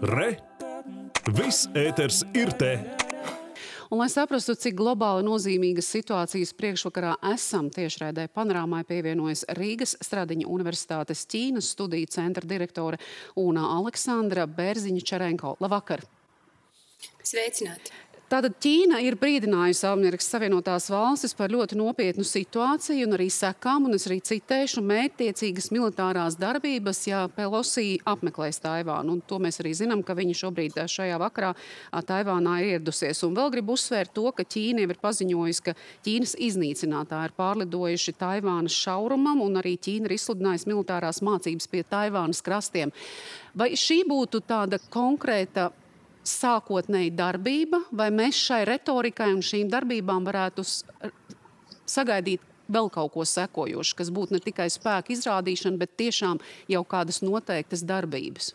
Re! Viss ēters ir te! Un, lai saprastu, cik globāli nozīmīgas situācijas priekšvakarā esam, tiešraidē Panorāmai pievienojas Rīgas Stradiņa Universitātes Ķīnas studiju centra direktore Una Aleksandra Bērziņa-Čerenko. Labvakar! Sveicināti! Tātad Ķīna ir brīdinājusi Amerikas Savienotās valstis par ļoti nopietnu situāciju un arī sekām, un es arī citēšu, mērķtiecīgas militārās darbības, ja Pelosi apmeklēs Taivānu. Un to mēs arī zinām, ka viņi šobrīd šajā vakarā Taivānā ir ieradusies. Un vēl gribu uzsvērt to, ka Ķīna jau ir paziņojusi, ka Ķīnas iznīcinātāji ir pārlidojuši Taivānas šaurumam, un arī Ķīna ir izsludinājusi militārās mācības pie Taivānas krastiem. Vai šī būtu tāda konkrēta sākotnēji darbība, vai mēs šai retorikai un šīm darbībām varētu sagaidīt vēl kaut ko sekojošu, kas būtu ne tikai spēka izrādīšana, bet tiešām jau kādas noteiktas darbības?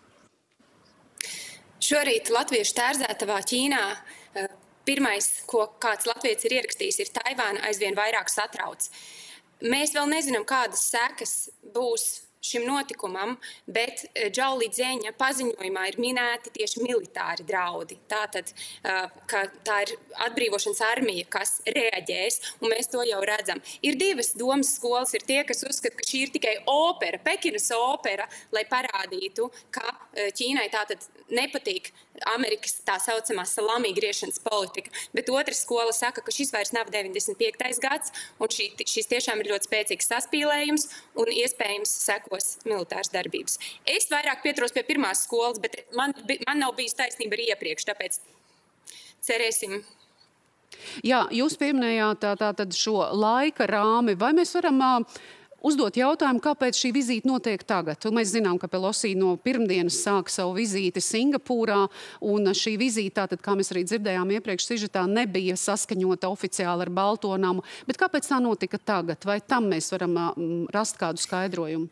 Šorīt latviešu tērzētavā Ķīnā pirmais, ko kāds latvietis ir ierakstījis, ir Taivāna aizvien vairāk satrauc. Mēs vēl nezinām, kādas sekas būs šim notikumam, bet Džau Lidzeņa paziņojumā ir minēti tieši militāri draudi. Tātad, ka tā ir atbrīvošanas armija, kas reaģēs, un mēs to jau redzam. Ir divas domas skolas, ir tie, kas uzskata, ka šī ir tikai opera, Pekinas opera, lai parādītu, ka Ķīnai tātad nepatīk Amerikas tā saucamā salami griešanas politika, bet otra skola saka, ka šis vairs nav 95. gads, un šis tiešām ir ļoti spēcīgs saspīlējums, un iespējams sekos militāras darbības. Es vairāk pieturos pie pirmās skolas, bet man nav bijis taisnība arī iepriekš, tāpēc cerēsim. Jā, jūs pieminējāt tātad šo laika rāmi. Vai mēs varam uzdot jautājumu, kāpēc šī vizīte notiek tagad? Un mēs zinām, ka Pelosi no pirmdienas sāka savu vizīti Singapūrā, un šī vizīte, tātad, kā mēs arī dzirdējām iepriekš sižetā, nebija saskaņota oficiāli ar Balto namu. Bet kāpēc tā notika tagad? Vai tam mēs varam rast kādu skaidrojumu?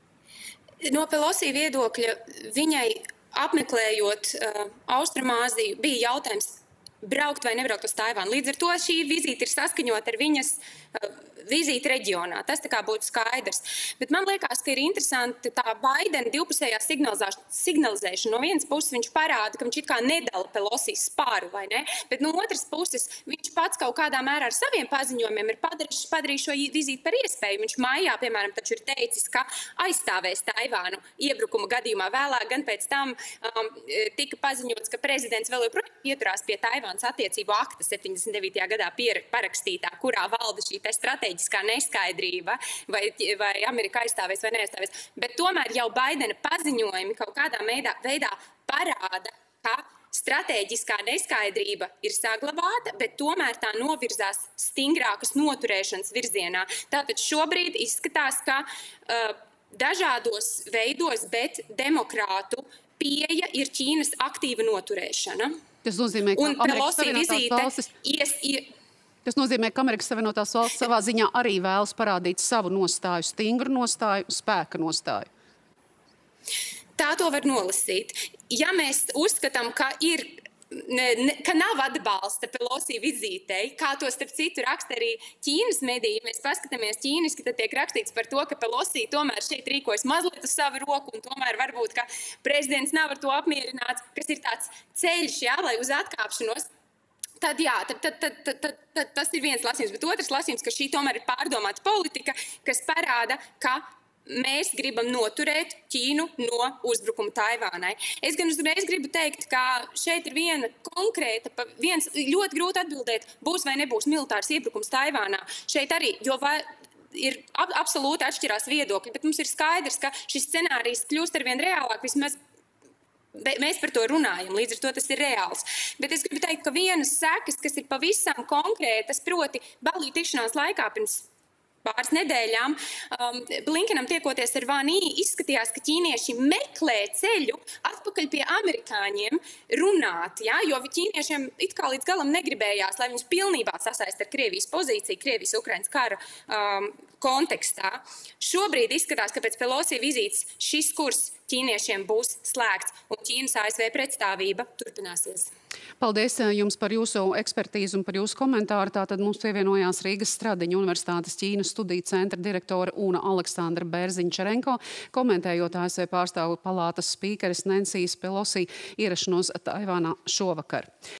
No Pelosi viedokļa viņai apmeklējot Austrumāziju bija jautājums braukt vai nebraukt uz Taivānu. Līdz ar to šī vizīte ir saskaņota ar viņas vizīti reģionā. Tas tā kā būtu skaidrs. Bet man liekas, ka ir interesanti tā Baidena divpusējā signalizēšana. No vienas puses viņš parāda, ka viņš it kā nedala Pelosi spāru, vai ne? Bet no otras puses viņš pats kaut kādā mērā ar saviem paziņojumiem ir padarījis šo vizīti par iespēju. Viņš maijā, piemēram, taču ir teicis, ka aizstāvēs Taivānu iebrukuma gadījumā. Vēlāk gan pēc tam tika paziņots, ka prezidents vēl joprojām pieturās pie Taivānas attiecību akta 79. gadā parakstītā, kurā valda šī strateģiskā neskaidrība, vai Amerika aizstāvēs vai neaizstāvēs. Bet tomēr jau Baidena paziņojumi kaut kādā veidā parāda, ka strateģiskā neskaidrība ir saglabāta, bet tomēr tā novirzās stingrākas noturēšanas virzienā. Tātad šobrīd izskatās, ka dažādos veidos, bet demokrātu pieeja ir Ķīnas aktīva noturēšana. Tas nozīmē, ka Amerikas Savienotās valstis savā ziņā arī vēlas parādīt savu nostāju, stingru nostāju, spēka nostāju. Tā to var nolasīt. Ja mēs uzskatām, ka nav atbalsta Pelosi vizītei, kā to starp citu raksta arī Ķīnas mediji, ja mēs paskatāmies ķīniski, tad tiek rakstīts par to, ka Pelosi tomēr šeit rīkojas mazliet uz savu roku, un tomēr varbūt, ka prezidents nav ar to apmierināts, kas ir tāds ceļš, jā, lai uz atkāpšanos. Tad jā, tas ir viens lasījums, bet otrs lasījums, ka šī tomēr ir pārdomāta politika, kas parāda, ka mēs gribam noturēt Ķīnu no uzbrukuma Taivānai. Es gan uzreiz gribu teikt, ka šeit ir viena konkrēta, ļoti grūti atbildēt, būs vai nebūs militārs iebrukums Taivānā. Šeit arī, jo ir absolūti atšķirās viedokļi, bet mums ir skaidrs, ka šis scenārijs kļūst arvien reālāk, vismaz mēs par to runājam, līdz ar to tas ir reāls. Bet es gribu teikt, ka vienas sekas, kas ir pavisam konkrētas, proti Balī tikšanās laikā pirms pāris nedēļām, Blinkenam tiekoties ar Van Yī, izskatījās, ka ķīnieši meklē ceļu atpakaļ pie amerikāņiem runāt, ja? Jo ķīniešiem it kā līdz galam negribējās, lai viņus pilnībā sasaist ar Krievijas pozīciju, Krievijas-Ukrainas kara kontekstā. Šobrīd izskatās, ka pēc Pelosi vizītes šis kurs ķīniešiem būs slēgts, un Ķīnas ASV pretstāvība turpināsies. Paldies jums par jūsu ekspertīzu un par jūsu komentāru. Tātad mums pievienojās Rīgas Stradiņu Universitātes Ķīnas studiju centra direktore Una Aleksandra Bērziņčerenko, komentējot ASV pārstāvu palātas spīkeres Nensijas Pelosi ierašanos Taivānā šovakar.